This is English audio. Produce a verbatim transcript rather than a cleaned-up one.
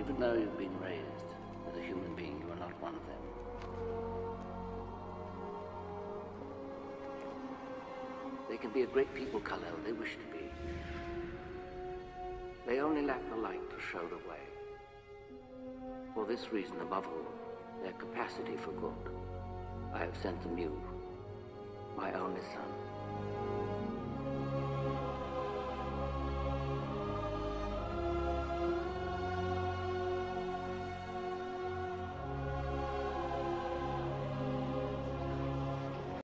Even though you've been raised as a human being, you are not one of them. They can be a great people, Kal-El. They wish to be. They only lack the light to show the way. For this reason, above all, their capacity for good, I have sent them you, my only son.